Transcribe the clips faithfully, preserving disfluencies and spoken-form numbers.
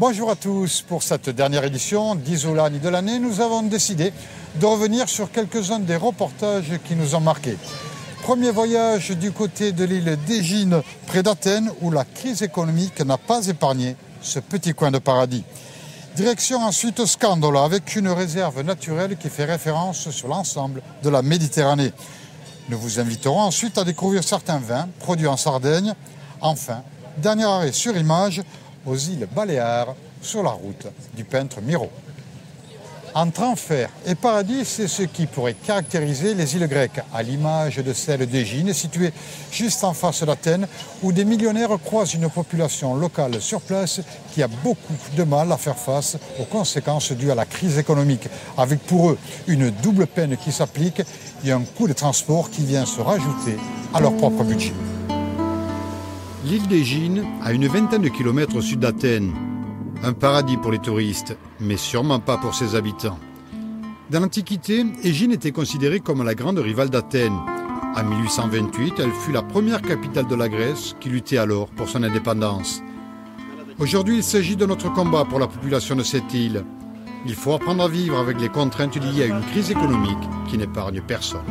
Bonjour à tous. Pour cette dernière édition d'Isolani de l'année, nous avons décidé de revenir sur quelques-uns des reportages qui nous ont marqués. Premier voyage du côté de l'île d'Égine, près d'Athènes, où la crise économique n'a pas épargné ce petit coin de paradis. Direction ensuite Scandola, avec une réserve naturelle qui fait référence sur l'ensemble de la Méditerranée. Nous vous inviterons ensuite à découvrir certains vins produits en Sardaigne. Enfin, dernier arrêt sur image aux îles Baléares, sur la route du peintre Miro. Entre enfer et paradis, c'est ce qui pourrait caractériser les îles grecques, à l'image de celle d'Égine, située juste en face d'Athènes, où des millionnaires croisent une population locale sur place qui a beaucoup de mal à faire face aux conséquences dues à la crise économique, avec pour eux une double peine qui s'applique et un coût de transport qui vient se rajouter à leur propre budget. L'île d'Égine, à une vingtaine de kilomètres au sud d'Athènes. Un paradis pour les touristes, mais sûrement pas pour ses habitants. Dans l'Antiquité, Égine était considérée comme la grande rivale d'Athènes. En mille huit cent vingt-huit, elle fut la première capitale de la Grèce qui luttait alors pour son indépendance. Aujourd'hui, il s'agit de notre combat pour la population de cette île. Il faut apprendre à vivre avec les contraintes liées à une crise économique qui n'épargne personne.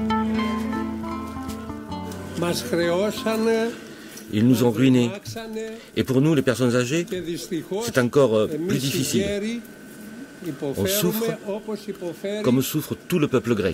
Ils nous ont ruinés. Et pour nous, les personnes âgées, c'est encore euh, plus difficile. On souffre comme souffre tout le peuple grec.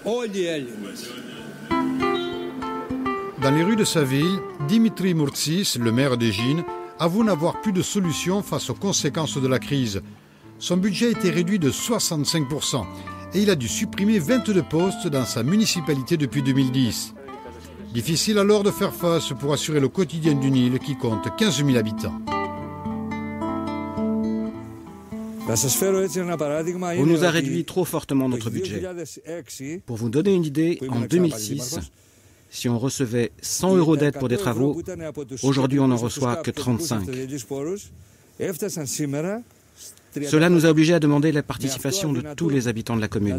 Dans les rues de sa ville, Dimitri Mourtsis, le maire d'Égine, avoue n'avoir plus de solution face aux conséquences de la crise. Son budget a été réduit de soixante-cinq pour cent et il a dû supprimer vingt-deux postes dans sa municipalité depuis deux mille dix. Difficile alors de faire face pour assurer le quotidien d'une île qui compte quinze mille habitants. On nous a réduit trop fortement notre budget. Pour vous donner une idée, en deux mille six, si on recevait cent euros d'aide pour des travaux, aujourd'hui on n'en reçoit que trente-cinq. Cela nous a obligés à demander la participation de tous les habitants de la commune.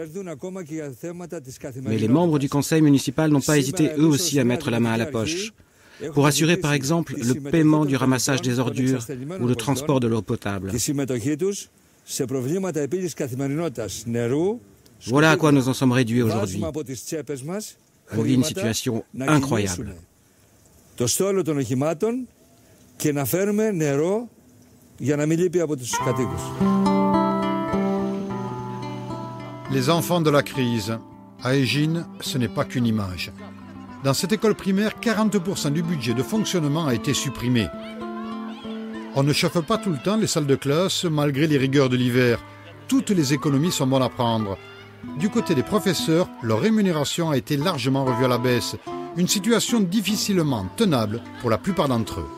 Mais les membres du conseil municipal n'ont pas hésité eux aussi à mettre la main à la poche, pour assurer par exemple le paiement du ramassage des ordures ou le transport de l'eau potable. Voilà à quoi nous en sommes réduits aujourd'hui. On vit une situation incroyable. Les enfants de la crise. À Égine, ce n'est pas qu'une image. Dans cette école primaire, quarante pour cent du budget de fonctionnement a été supprimé. On ne chauffe pas tout le temps les salles de classe malgré les rigueurs de l'hiver. Toutes les économies sont bonnes à prendre. Du côté des professeurs, leur rémunération a été largement revue à la baisse. Une situation difficilement tenable pour la plupart d'entre eux.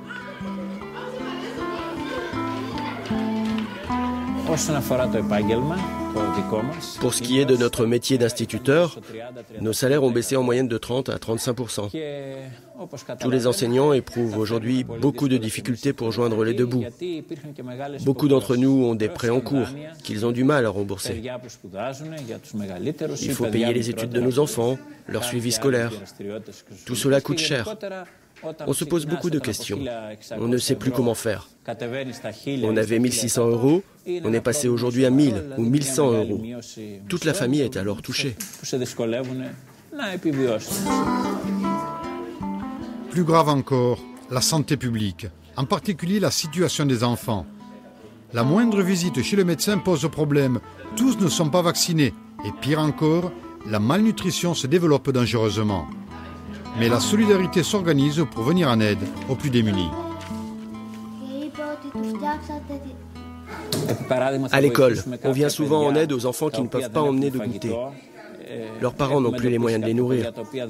Pour ce qui est de notre métier d'instituteur, nos salaires ont baissé en moyenne de trente à trente-cinq pour cent. Tous les enseignants éprouvent aujourd'hui beaucoup de difficultés pour joindre les deux bouts. Beaucoup d'entre nous ont des prêts en cours qu'ils ont du mal à rembourser. Il faut payer les études de nos enfants, leur suivi scolaire. Tout cela coûte cher. On se pose beaucoup de questions. On ne sait plus comment faire. On avait mille six cents euros, on est passé aujourd'hui à mille ou mille cent euros. Toute la famille est alors touchée. Plus grave encore, la santé publique, en particulier la situation des enfants. La moindre visite chez le médecin pose problème. Tous ne sont pas vaccinés. Et pire encore, la malnutrition se développe dangereusement. Mais la solidarité s'organise pour venir en aide aux plus démunis. À l'école, on vient souvent en aide aux enfants qui ne peuvent pas emmener de goûter. Leurs parents n'ont plus les moyens de les nourrir.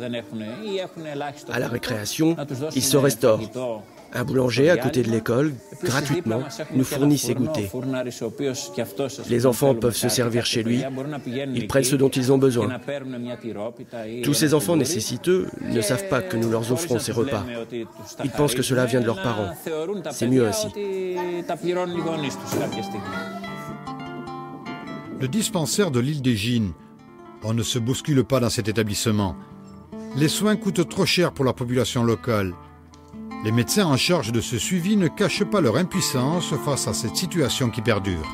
À la récréation, ils se restaurent. Un boulanger à côté de l'école, gratuitement, nous fournit ses goûters. Les enfants peuvent se servir chez lui, ils prennent ce dont ils ont besoin. Tous ces enfants nécessiteux ne savent pas que nous leur offrons ces repas. Ils pensent que cela vient de leurs parents. C'est mieux ainsi. Le dispensaire de l'île d'Égine. On ne se bouscule pas dans cet établissement. Les soins coûtent trop cher pour la population locale. Les médecins en charge de ce suivi ne cachent pas leur impuissance face à cette situation qui perdure.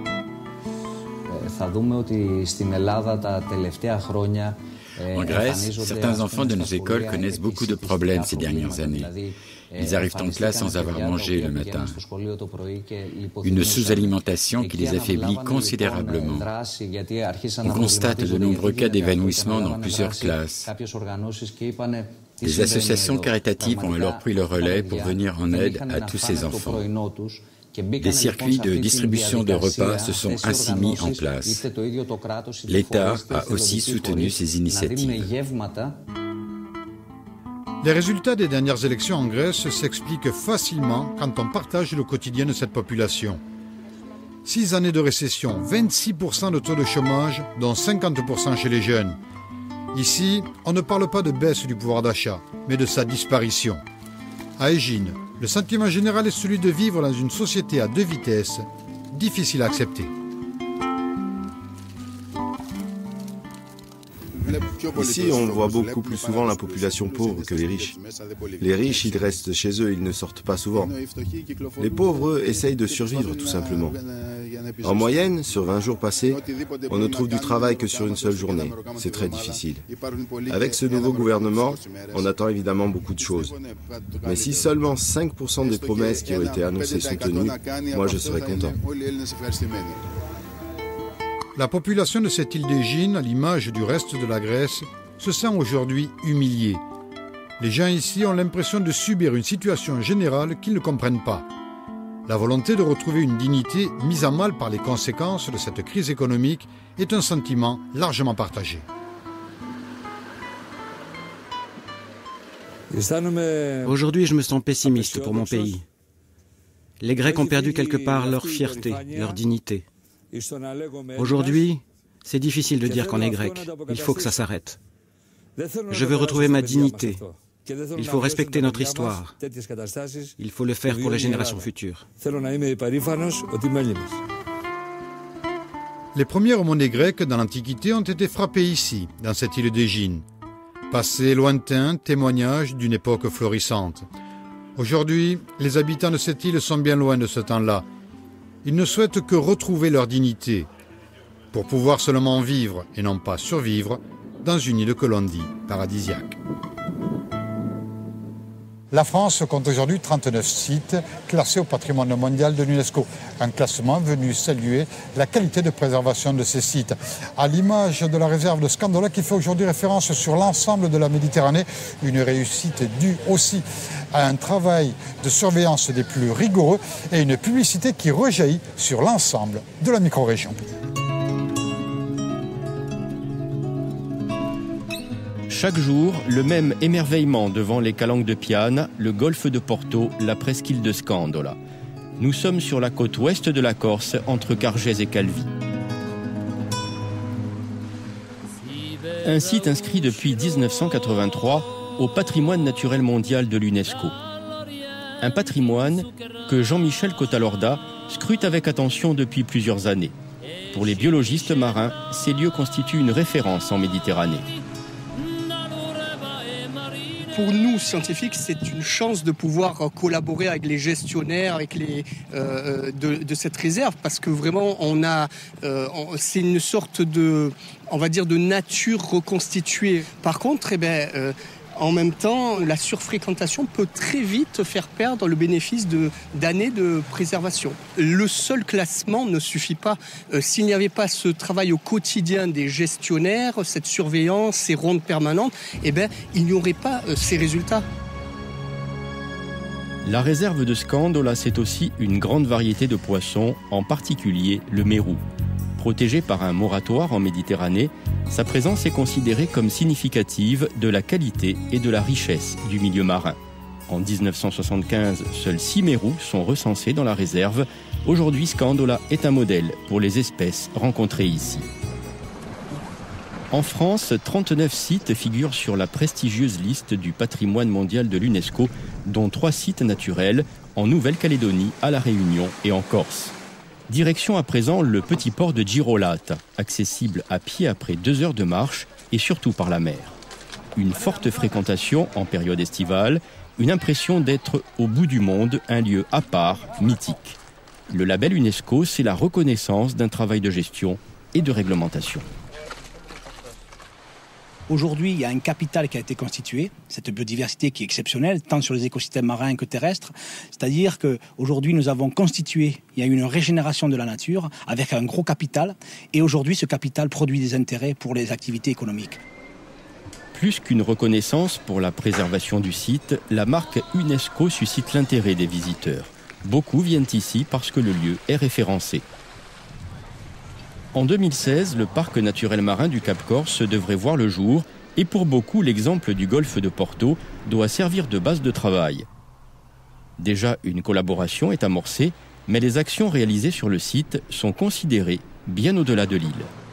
En Grèce, certains enfants de nos écoles connaissent beaucoup de problèmes ces dernières années. Ils arrivent en classe sans avoir mangé le matin. Une sous-alimentation qui les affaiblit considérablement. On constate de nombreux cas d'évanouissement dans plusieurs classes. Les associations caritatives ont alors pris le relais pour venir en aide à tous ces enfants. Des circuits de distribution de repas se sont ainsi mis en place. L'État a aussi soutenu ces initiatives. Les résultats des dernières élections en Grèce s'expliquent facilement quand on partage le quotidien de cette population. Six années de récession, vingt-six pour cent de taux de chômage, dont cinquante pour cent chez les jeunes. Ici, on ne parle pas de baisse du pouvoir d'achat, mais de sa disparition. À Égine, le sentiment général est celui de vivre dans une société à deux vitesses, difficile à accepter. Ici, on voit beaucoup plus souvent la population pauvre que les riches. Les riches, ils restent chez eux, ils ne sortent pas souvent. Les pauvres, eux, essayent de survivre tout simplement. En moyenne, sur vingt jours passés, on ne trouve du travail que sur une seule journée. C'est très difficile. Avec ce nouveau gouvernement, on attend évidemment beaucoup de choses. Mais si seulement cinq pour cent des promesses qui ont été annoncées sont tenues, moi je serais content. La population de cette île d'Égine, à l'image du reste de la Grèce, se sent aujourd'hui humiliée. Les gens ici ont l'impression de subir une situation générale qu'ils ne comprennent pas. La volonté de retrouver une dignité mise à mal par les conséquences de cette crise économique est un sentiment largement partagé. Aujourd'hui, je me sens pessimiste pour mon pays. Les Grecs ont perdu quelque part leur fierté, leur dignité. Aujourd'hui, c'est difficile de dire qu'on est grec. Il faut que ça s'arrête. Je veux retrouver ma dignité. Il faut respecter notre histoire. Il faut le faire pour les générations futures. Les premières monnaies grecques dans l'Antiquité ont été frappées ici, dans cette île d'Égine. Passé lointain, témoignage d'une époque florissante. Aujourd'hui, les habitants de cette île sont bien loin de ce temps-là. Ils ne souhaitent que retrouver leur dignité, pour pouvoir seulement vivre et non pas survivre dans une île que l'on dit paradisiaque. La France compte aujourd'hui trente-neuf sites classés au patrimoine mondial de l'UNESCO. Un classement venu saluer la qualité de préservation de ces sites. À l'image de la réserve de Scandola qui fait aujourd'hui référence sur l'ensemble de la Méditerranée, une réussite due aussi à un travail de surveillance des plus rigoureux et une publicité qui rejaillit sur l'ensemble de la micro-région. Chaque jour, le même émerveillement devant les calanques de Piane, le golfe de Porto, la presqu'île de Scandola. Nous sommes sur la côte ouest de la Corse, entre Cargèse et Calvi. Un site inscrit depuis mille neuf cent quatre-vingt-trois au patrimoine naturel mondial de l'UNESCO. Un patrimoine que Jean-Michel Cotalorda scrute avec attention depuis plusieurs années. Pour les biologistes marins, ces lieux constituent une référence en Méditerranée. Pour nous, scientifiques, c'est une chance de pouvoir collaborer avec les gestionnaires avec les, euh, de, de cette réserve, parce que vraiment, on a, euh, c'est une sorte de, on va dire, de nature reconstituée. Par contre, eh ben, euh, en même temps, la surfréquentation peut très vite faire perdre le bénéfice de, d'années de préservation. Le seul classement ne suffit pas. Euh, s'il n'y avait pas ce travail au quotidien des gestionnaires, cette surveillance, ces rondes permanentes, eh ben, il n'y aurait pas euh, ces résultats. La réserve de Scandola, c'est aussi une grande variété de poissons, en particulier le mérou. Protégé par un moratoire en Méditerranée, sa présence est considérée comme significative de la qualité et de la richesse du milieu marin. En mille neuf cent soixante-quinze, seuls six mérous sont recensés dans la réserve. Aujourd'hui, Scandola est un modèle pour les espèces rencontrées ici. En France, trente-neuf sites figurent sur la prestigieuse liste du patrimoine mondial de l'UNESCO, dont trois sites naturels en Nouvelle-Calédonie, à La Réunion et en Corse. Direction à présent le petit port de Girolata, accessible à pied après deux heures de marche et surtout par la mer. Une forte fréquentation en période estivale une impression d'être au bout du monde, un lieu à part, mythique. Le label UNESCO, c'est la reconnaissance d'un travail de gestion et de réglementation. Aujourd'hui, il y a un capital qui a été constitué, cette biodiversité qui est exceptionnelle, tant sur les écosystèmes marins que terrestres. C'est-à-dire qu'aujourd'hui, nous avons constitué, il y a eu une régénération de la nature avec un gros capital. Et aujourd'hui, ce capital produit des intérêts pour les activités économiques. Plus qu'une reconnaissance pour la préservation du site, la marque UNESCO suscite l'intérêt des visiteurs. Beaucoup viennent ici parce que le lieu est référencé. En deux mille seize, le parc naturel marin du Cap Corse devrait voir le jour et pour beaucoup, l'exemple du golfe de Porto doit servir de base de travail. Déjà, une collaboration est amorcée, mais les actions réalisées sur le site sont considérées bien au-delà de l'île.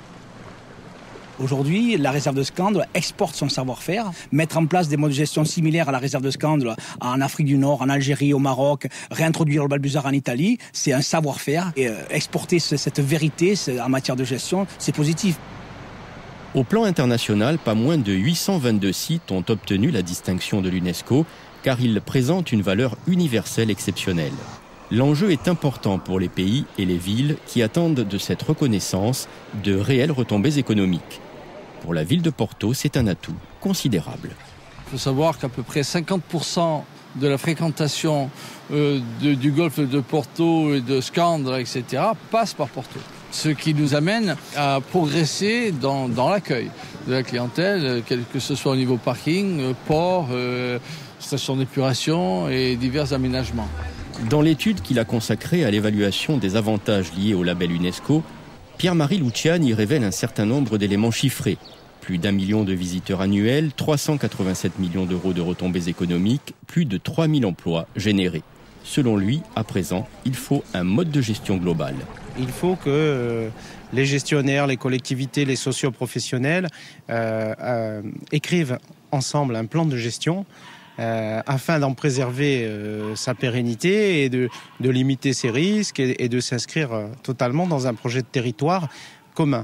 Aujourd'hui, la réserve de Scandre exporte son savoir-faire. Mettre en place des modes de gestion similaires à la réserve de Scandre en Afrique du Nord, en Algérie, au Maroc, réintroduire le balbuzard en Italie, c'est un savoir-faire. Et exporter cette vérité en matière de gestion, c'est positif. Au plan international, pas moins de huit cent vingt-deux sites ont obtenu la distinction de l'UNESCO, car ils présentent une valeur universelle exceptionnelle. L'enjeu est important pour les pays et les villes qui attendent de cette reconnaissance de réelles retombées économiques. Pour la ville de Porto, c'est un atout considérable. Il faut savoir qu'à peu près cinquante pour cent de la fréquentation euh, de, du golfe de Porto et de Scandre, et cetera, passe par Porto. Ce qui nous amène à progresser dans, dans l'accueil de la clientèle, quel que ce soit au niveau parking, port, euh, station d'épuration et divers aménagements. Dans l'étude qu'il a consacrée à l'évaluation des avantages liés au label UNESCO, Pierre-Marie Luciani révèle un certain nombre d'éléments chiffrés. Plus d'un million de visiteurs annuels, trois cent quatre-vingt-sept millions d'euros de retombées économiques, plus de trois mille emplois générés. Selon lui, à présent, il faut un mode de gestion global. Il faut que euh, les gestionnaires, les collectivités, les socioprofessionnels euh, euh, écrivent ensemble un plan de gestion euh, afin d'en préserver euh, sa pérennité et de, de limiter ses risques et, et de s'inscrire euh, totalement dans un projet de territoire commun.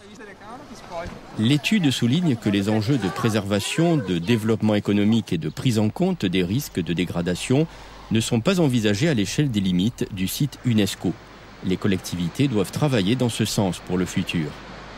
L'étude souligne que les enjeux de préservation, de développement économique et de prise en compte des risques de dégradation ne sont pas envisagés à l'échelle des limites du site UNESCO. Les collectivités doivent travailler dans ce sens pour le futur.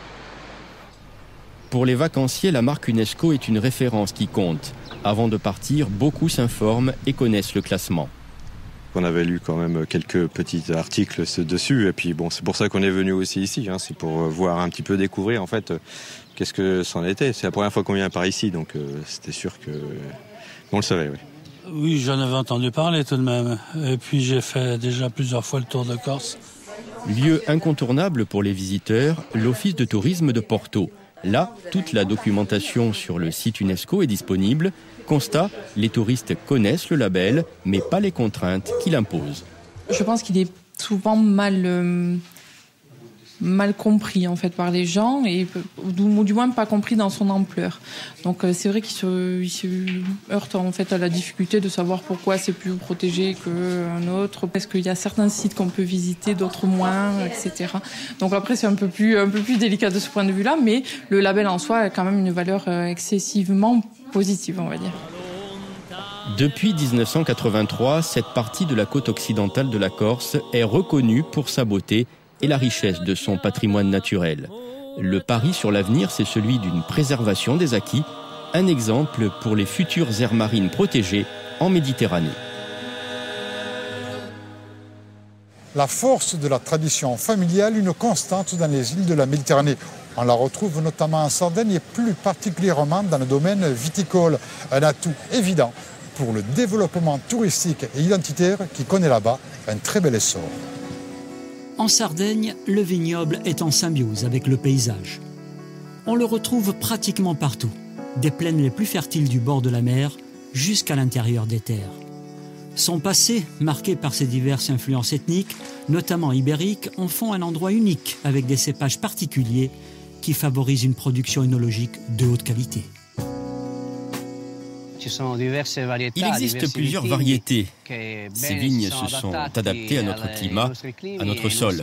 Pour les vacanciers, la marque UNESCO est une référence qui compte. Avant de partir, beaucoup s'informent et connaissent le classement. On avait lu quand même quelques petits articles dessus et puis bon, c'est pour ça qu'on est venu aussi ici, hein, c'est pour voir un petit peu, découvrir en fait qu'est-ce que c'en était. C'est la première fois qu'on vient par ici, donc euh, c'était sûr que on le savait. Oui, oui, j'en avais entendu parler tout de même. Et puis j'ai fait déjà plusieurs fois le tour de Corse. Lieu incontournable pour les visiteurs, l'Office de tourisme de Porto. Là, toute la documentation sur le site UNESCO est disponible. Constat, les touristes connaissent le label, mais pas les contraintes qu'il impose. Je pense qu'il est souvent mal, euh, mal compris en fait, par les gens, et ou du moins pas compris dans son ampleur. Donc euh, c'est vrai qu'il se, il se heurte en fait, à la difficulté de savoir pourquoi c'est plus protégé qu'un autre, parce qu'il y a certains sites qu'on peut visiter, d'autres moins, et cetera. Donc après c'est un peu plus, un peu plus délicat de ce point de vue-là, mais le label en soi a quand même une valeur excessivement positive, on va dire. Depuis dix-neuf cent quatre-vingt-trois, cette partie de la côte occidentale de la Corse est reconnue pour sa beauté et la richesse de son patrimoine naturel. Le pari sur l'avenir, c'est celui d'une préservation des acquis, un exemple pour les futures aires marines protégées en Méditerranée. La force de la tradition familiale, une constante dans les îles de la Méditerranée. On la retrouve notamment en Sardaigne et plus particulièrement dans le domaine viticole. Un atout évident pour le développement touristique et identitaire qui connaît là-bas un très bel essor. En Sardaigne, le vignoble est en symbiose avec le paysage. On le retrouve pratiquement partout, des plaines les plus fertiles du bord de la mer jusqu'à l'intérieur des terres. Son passé, marqué par ses diverses influences ethniques, notamment ibériques, en font un endroit unique avec des cépages particuliers qui favorisent une production œnologique de haute qualité. Il existe plusieurs variétés. Ces vignes se sont adaptées à notre climat, à notre sol.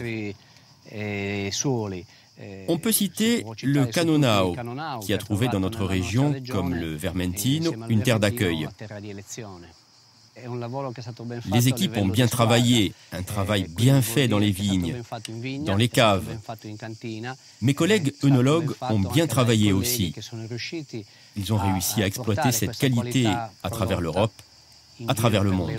On peut citer le Canonao, qui a trouvé dans notre région, comme le Vermentino, une terre d'accueil. Les équipes ont bien travaillé, un travail bien fait dans les vignes, dans les caves. Mes collègues œnologues ont bien travaillé aussi. Ils ont réussi à exploiter cette qualité à travers l'Europe, à travers le monde.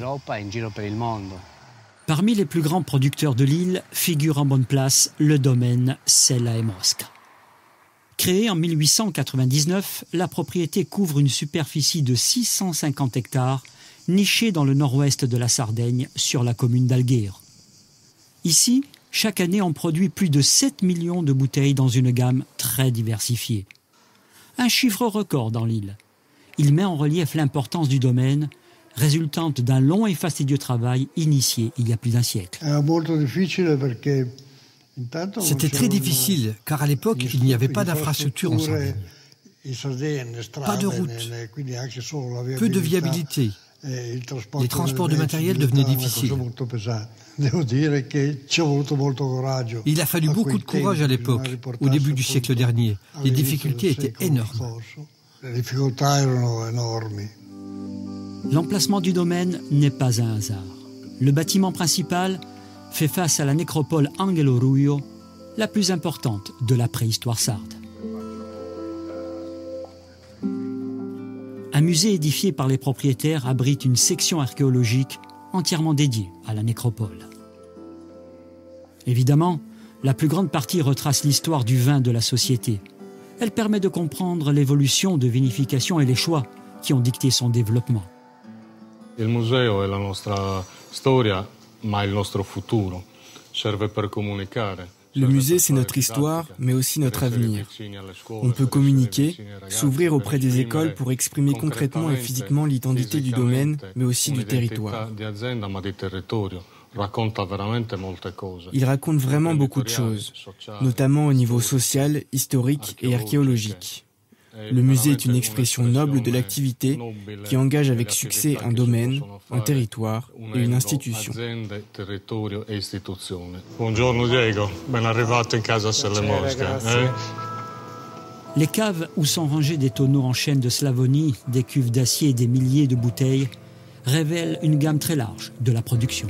Parmi les plus grands producteurs de l'île figure en bonne place le domaine Sella e Mosca. Créée en mille huit cent quatre-vingt-dix-neuf, la propriété couvre une superficie de six cent cinquante hectares, nichée dans le nord-ouest de la Sardaigne, sur la commune d'Alghero. Ici, chaque année, on produit plus de sept millions de bouteilles dans une gamme très diversifiée. Un chiffre record dans l'île. Il met en relief l'importance du domaine, résultante d'un long et fastidieux travail initié il y a plus d'un siècle. C'était très difficile, car à l'époque, il n'y avait pas d'infrastructure en Sardaigne. Pas de route, peu de viabilité. Les transports de matériel devenaient difficiles. Il a fallu beaucoup de courage à l'époque, au début du siècle dernier. Les difficultés étaient énormes. L'emplacement du domaine n'est pas un hasard. Le bâtiment principal fait face à la nécropole Angelo Ruio, la plus importante de la préhistoire sarde. Un musée édifié par les propriétaires abrite une section archéologique entièrement dédiée à la nécropole. Évidemment, la plus grande partie retrace l'histoire du vin de la société. Elle permet de comprendre l'évolution de vinification et les choix qui ont dicté son développement. Il museo è la nostra storia, ma il nostro futuro. Serve per comunicare. Le musée, c'est notre histoire, mais aussi notre avenir. On peut communiquer, s'ouvrir auprès des écoles pour exprimer concrètement et physiquement l'identité du domaine, mais aussi du territoire. Il raconte vraiment beaucoup de choses, notamment au niveau social, historique et archéologique. Le musée est une expression noble de l'activité qui engage avec succès un domaine, un territoire et une institution. Buongiorno Diego, ben arrivato in casa Sella e Mosca. Les caves où sont rangés des tonneaux en chêne de Slavonie, des cuves d'acier et des milliers de bouteilles révèlent une gamme très large de la production.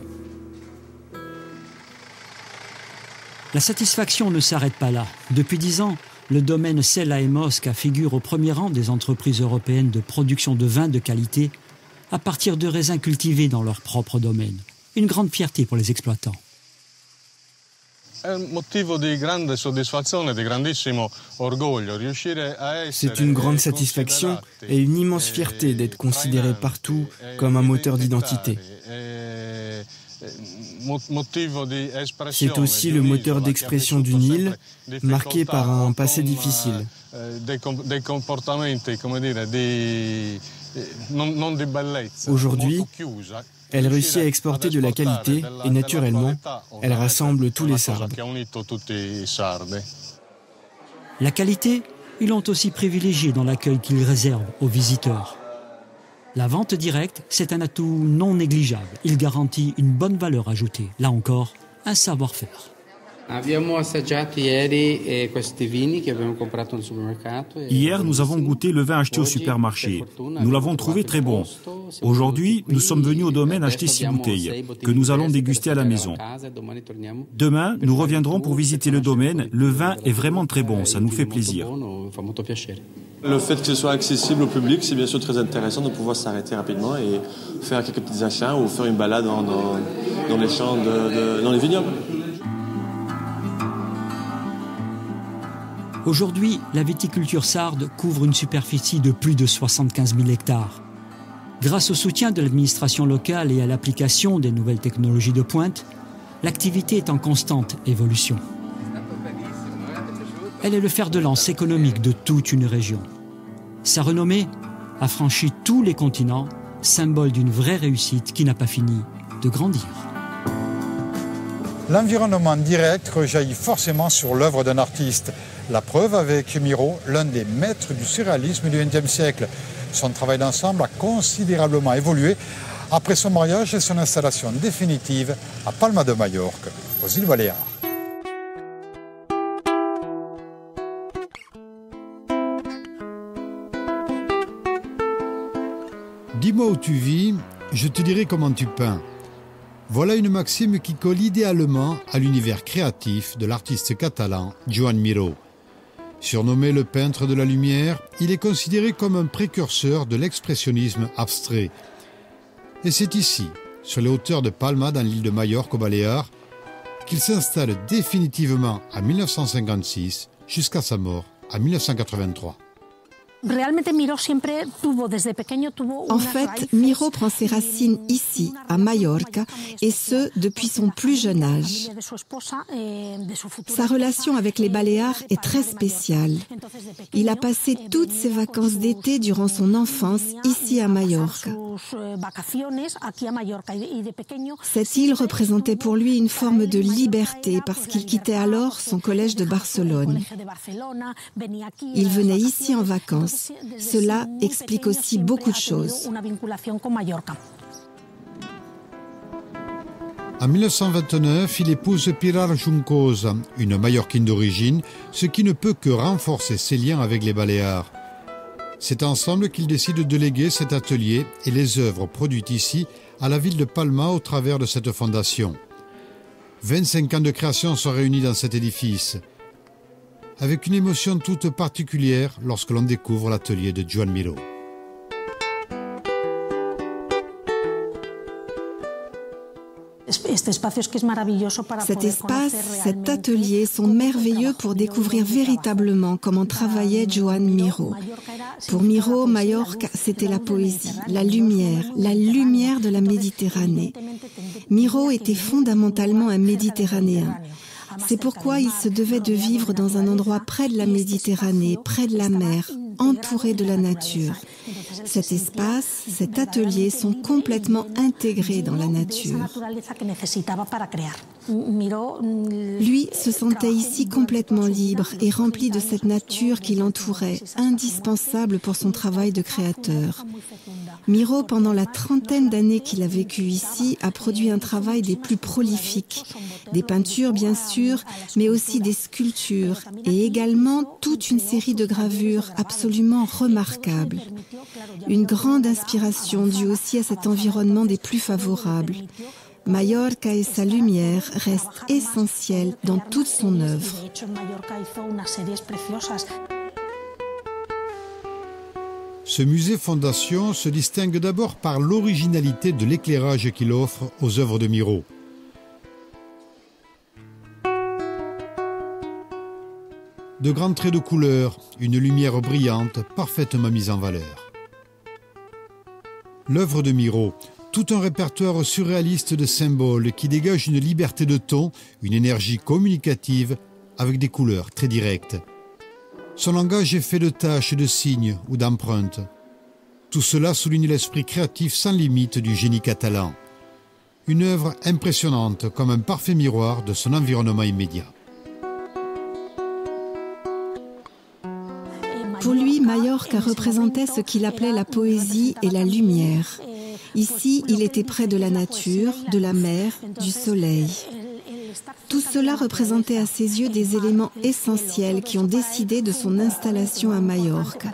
La satisfaction ne s'arrête pas là. Depuis dix ans, le domaine Sella e Mosca figure au premier rang des entreprises européennes de production de vins de qualité à partir de raisins cultivés dans leur propre domaine. Une grande fierté pour les exploitants. C'est une grande satisfaction et une immense fierté d'être considéré partout comme un moteur d'identité. C'est aussi le moteur d'expression d'une île marquée par un passé difficile. Aujourd'hui, elle réussit à exporter de la qualité et naturellement, elle rassemble tous les Sardes. La qualité, ils l'ont aussi privilégiée dans l'accueil qu'ils réservent aux visiteurs. La vente directe, c'est un atout non négligeable. Il garantit une bonne valeur ajoutée. Là encore, un savoir-faire. Hier, nous avons goûté le vin acheté au supermarché. Nous l'avons trouvé très bon. Aujourd'hui, nous sommes venus au domaine acheter six bouteilles, que nous allons déguster à la maison. Demain, nous reviendrons pour visiter le domaine. Le vin est vraiment très bon, ça nous fait plaisir. Le fait que ce soit accessible au public, c'est bien sûr très intéressant de pouvoir s'arrêter rapidement et faire quelques petits achats ou faire une balade dans, dans, dans les champs, de, de, dans les vignobles. Aujourd'hui, la viticulture sarde couvre une superficie de plus de soixante-quinze mille hectares. Grâce au soutien de l'administration locale et à l'application des nouvelles technologies de pointe, l'activité est en constante évolution. Elle est le fer de lance économique de toute une région. Sa renommée a franchi tous les continents, symbole d'une vraie réussite qui n'a pas fini de grandir. L'environnement direct rejaillit forcément sur l'œuvre d'un artiste. La preuve avec Miro, l'un des maîtres du surréalisme du vingtième siècle. Son travail d'ensemble a considérablement évolué après son mariage et son installation définitive à Palma de Majorque, aux îles Baléares. Dis-moi où tu vis je te dirai comment tu peins. Voilà une maxime qui colle idéalement à l'univers créatif de l'artiste catalan Joan Miró. Surnommé le peintre de la lumière, il est considéré comme un précurseur de l'expressionnisme abstrait. Et c'est ici, sur les hauteurs de Palma, dans l'île de Majorque aux Baléares, qu'il s'installe définitivement en mille neuf cent cinquante-six jusqu'à sa mort en mille neuf cent quatre-vingt-trois. En fait, Miró prend ses racines ici, à Majorque, et ce, depuis son plus jeune âge. Sa relation avec les Baléares est très spéciale. Il a passé toutes ses vacances d'été durant son enfance ici à Majorque. Cette île représentait pour lui une forme de liberté parce qu'il quittait alors son collège de Barcelone. Il venait ici en vacances. Cela explique aussi beaucoup de choses. En mille neuf cent vingt-neuf, il épouse Pilar Juncosa, une Mallorquine d'origine, ce qui ne peut que renforcer ses liens avec les Baléares. C'est ensemble qu'ils décident de léguer cet atelier et les œuvres produites ici à la ville de Palma au travers de cette fondation. vingt-cinq ans de création sont réunis dans cet édifice, avec une émotion toute particulière lorsque l'on découvre l'atelier de Joan Miró. Cet espace, cet atelier sont merveilleux pour découvrir véritablement comment travaillait Joan Miró. Pour Miró, Majorque, c'était la poésie, la lumière, la lumière de la Méditerranée. Miró était fondamentalement un Méditerranéen. C'est pourquoi il se devait de vivre dans un endroit près de la Méditerranée, près de la mer, entouré de la nature. Cet espace, cet atelier sont complètement intégrés dans la nature. Lui se sentait ici complètement libre et rempli de cette nature qui l'entourait, indispensable pour son travail de créateur. Miró, pendant la trentaine d'années qu'il a vécu ici, a produit un travail des plus prolifiques. Des peintures, bien sûr, mais aussi des sculptures et également toute une série de gravures absolument remarquables. Une grande inspiration due aussi à cet environnement des plus favorables. Majorque et sa lumière restent essentielles dans toute son œuvre. Ce musée fondation se distingue d'abord par l'originalité de l'éclairage qu'il offre aux œuvres de Miró. De grands traits de couleur, une lumière brillante, parfaitement mise en valeur. L'œuvre de Miró, tout un répertoire surréaliste de symboles qui dégage une liberté de ton, une énergie communicative avec des couleurs très directes. Son langage est fait de taches, de signes ou d'empreintes. Tout cela souligne l'esprit créatif sans limite du génie catalan. Une œuvre impressionnante comme un parfait miroir de son environnement immédiat. Pour lui, Majorque représentait ce qu'il appelait la poésie et la lumière. Ici, il était près de la nature, de la mer, du soleil. Tout cela représentait à ses yeux des éléments essentiels qui ont décidé de son installation à Majorque.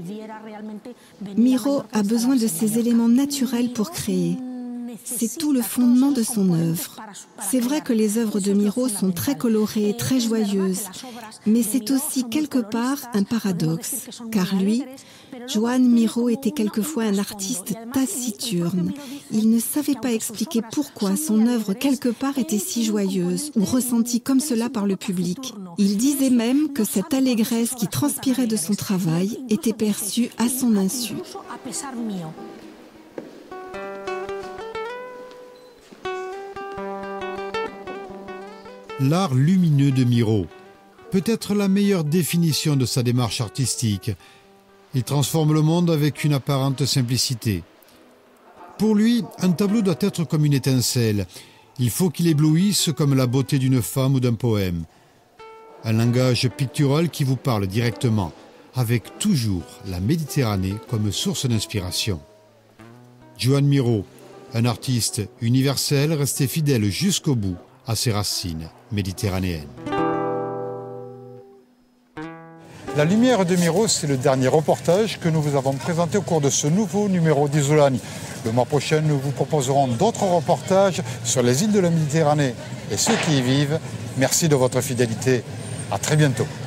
Miró a besoin de ces éléments naturels pour créer. C'est tout le fondement de son œuvre. C'est vrai que les œuvres de Miró sont très colorées, très joyeuses, mais c'est aussi quelque part un paradoxe, car lui, Joan Miró était quelquefois un artiste taciturne. Il ne savait pas expliquer pourquoi son œuvre quelque part était si joyeuse ou ressentie comme cela par le public. Il disait même que cette allégresse qui transpirait de son travail était perçue à son insu. L'art lumineux de Miró, peut-être la meilleure définition de sa démarche artistique. Il transforme le monde avec une apparente simplicité. Pour lui, un tableau doit être comme une étincelle. Il faut qu'il éblouisse comme la beauté d'une femme ou d'un poème. Un langage pictural qui vous parle directement, avec toujours la Méditerranée comme source d'inspiration. Joan Miró, un artiste universel resté fidèle jusqu'au bout à ses racines méditerranéennes. La lumière de Miro, c'est le dernier reportage que nous vous avons présenté au cours de ce nouveau numéro d'Isolani. Le mois prochain, nous vous proposerons d'autres reportages sur les îles de la Méditerranée et ceux qui y vivent. Merci de votre fidélité. À très bientôt.